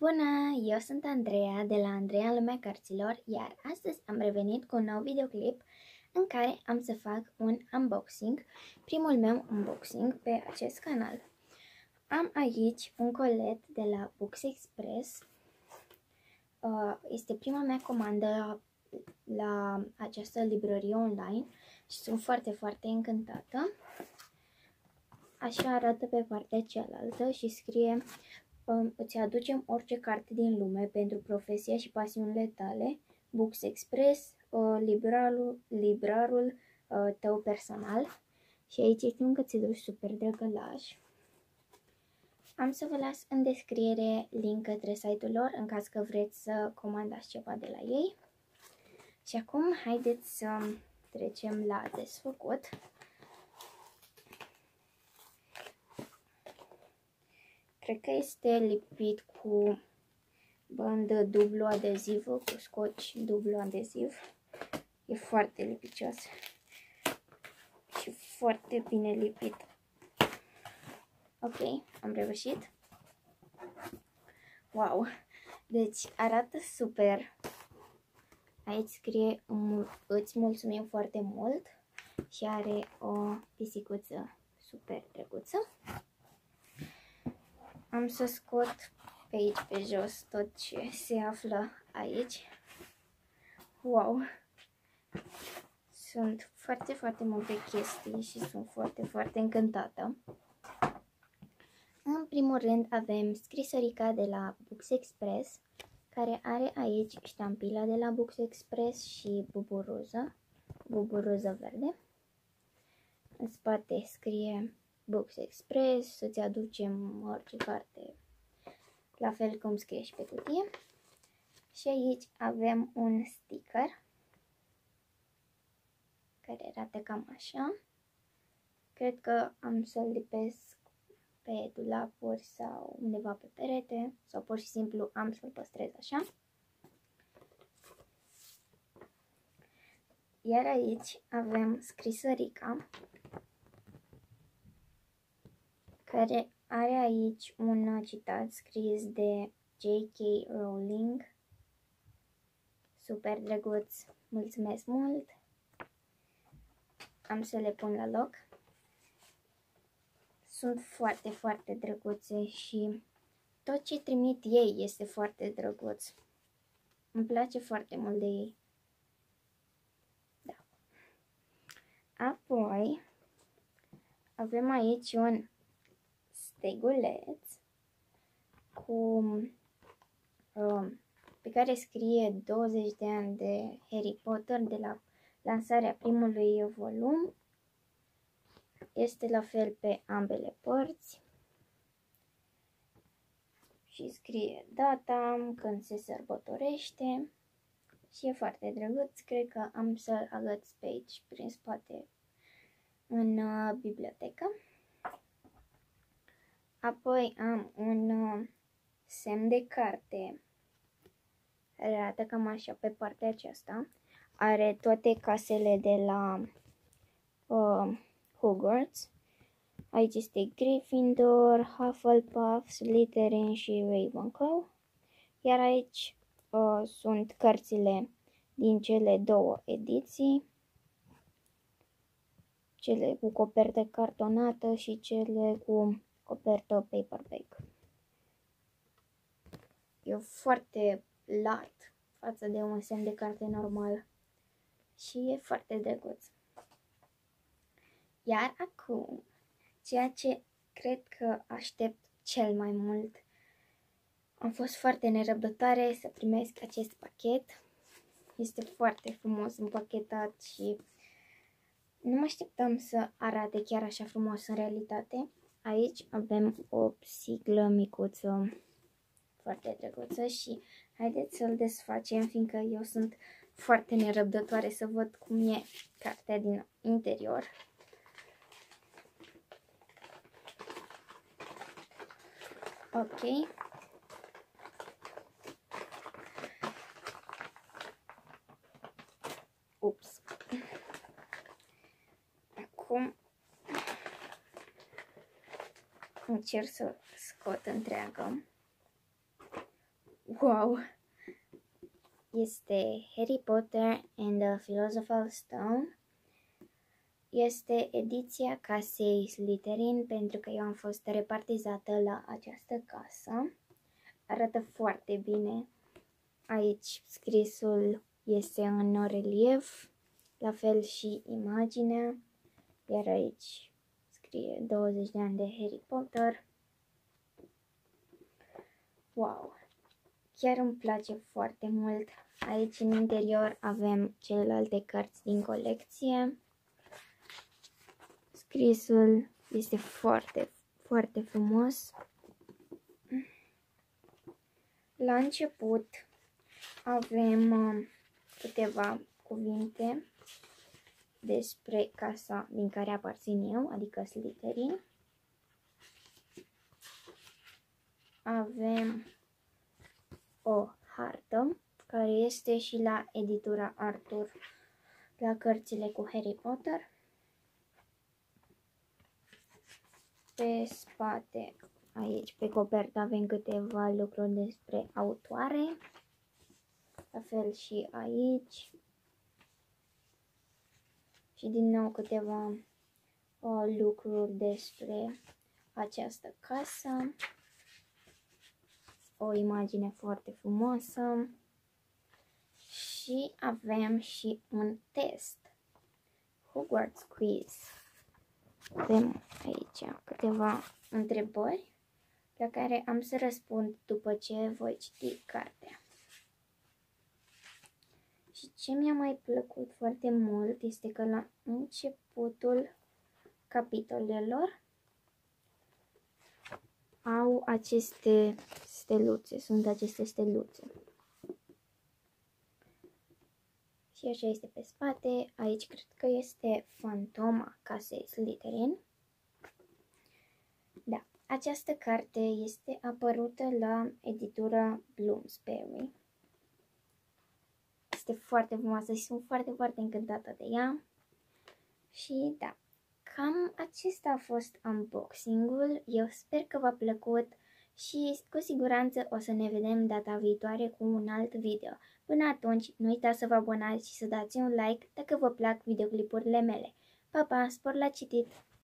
Bună! Eu sunt Andreea de la Andreea în lumea cărților, iar astăzi am revenit cu un nou videoclip în care am să fac un unboxing, primul meu unboxing pe acest canal. Am aici un colet de la Books Express. Este prima mea comandă la această librărie online și sunt foarte încântată. Așa arată pe partea cealaltă și scrie: îți aducem orice carte din lume pentru profesia și pasiunile tale. Books Express, librarul tău personal. Și aici este un cățeluș super drăgălaș. Am să vă las în descriere link către site-ul lor în caz că vreți să comandați ceva de la ei. Și acum haideți să trecem la desfăcut. Cred că este lipit cu bandă dublu adezivă, cu scoci dublu adeziv. E foarte lipicios și foarte bine lipit. Ok, am reușit. Wow! Deci arată super. Aici scrie: îți mulțumim foarte mult și are o pisicuță super drăguță. Am să scot pe aici, pe jos, tot ce se află aici. Wow! Sunt foarte multe chestii și sunt foarte încântată. În primul rând avem scrisorica de la Books Express, care are aici ștampila de la Books Express și buburuză verde. În spate scrie Books Express, să-ți aducem orice carte, la fel cum scrie și pe cutie. Și aici avem un sticker care arată cam așa. Cred că am să-l lipesc pe dulapuri sau undeva pe perete, sau pur și simplu am să-l păstrez așa. Iar aici avem scrisorica, care are aici un citat scris de J.K. Rowling. Super drăguț, mulțumesc mult! Am să le pun la loc. Sunt foarte drăguțe și tot ce trimit ei este foarte drăguț. Îmi place foarte mult de ei. Da. Apoi avem aici un steguleț pe care scrie 20 de ani de Harry Potter de la lansarea primului volum. Este la fel pe ambele părți și scrie data, când se sărbătorește și e foarte drăguț. Cred că am să-l agăț pe aici, prin spate, în bibliotecă. Apoi am un semn de carte, care arată cam așa pe partea aceasta. Are toate casele de la Hogwarts. Aici este Gryffindor, Hufflepuff, Slytherin și Ravenclaw. Iar aici sunt cărțile din cele două ediții, cele cu copertă cartonată și cele cu copertă paperback. E foarte lat față de un semn de carte normal și e foarte drăguț. Iar acum, ceea ce cred că aștept cel mai mult, am fost foarte nerăbdătoare să primesc acest pachet. Este foarte frumos împachetat și nu mă așteptam să arate chiar așa frumos în realitate. Aici avem o siglă micuță foarte drăguță și haideți să-l desfacem, fiindcă eu sunt foarte nerăbdătoare să văd cum e cartea din interior. Ok. Ups. Acum încerc să scot întreagă. Wow! Este Harry Potter and the Philosopher's Stone. Este ediția casei Slytherin pentru că eu am fost repartizată la această casă. Arată foarte bine. Aici scrisul este în relief, la fel și imaginea, iar aici scrie 20 de ani de Harry Potter. Wow! Chiar îmi place foarte mult. Aici în interior avem celelalte cărți din colecție. Scrisul este foarte, foarte frumos. La început avem câteva cuvinte despre casa din care aparțin eu, adică Slytherin. Avem o hartă care este și la editura Arthur la cărțile cu Harry Potter. Pe spate, aici pe copertă, avem câteva lucruri despre autoare. La fel și aici. Și din nou câteva lucruri despre această casă. O imagine foarte frumoasă. Și avem și un test. Hogwarts Quiz. Avem aici câteva întrebări la care am să răspund după ce voi citi cartea. Și ce mi-a mai plăcut foarte mult este că la începutul capitolelor au aceste steluțe, sunt aceste steluțe. Și așa este pe spate, aici cred că este fantoma casei Slytherin. Da, această carte este apărută la editura Bloomsbury. Este foarte frumoasă și sunt foarte, foarte încântată de ea. Și da, cam acesta a fost unboxing-ul. Eu sper că v-a plăcut și cu siguranță o să ne vedem data viitoare cu un alt video. Până atunci, nu uitați să vă abonați și să dați un like dacă vă plac videoclipurile mele. Pa, pa, spor la citit!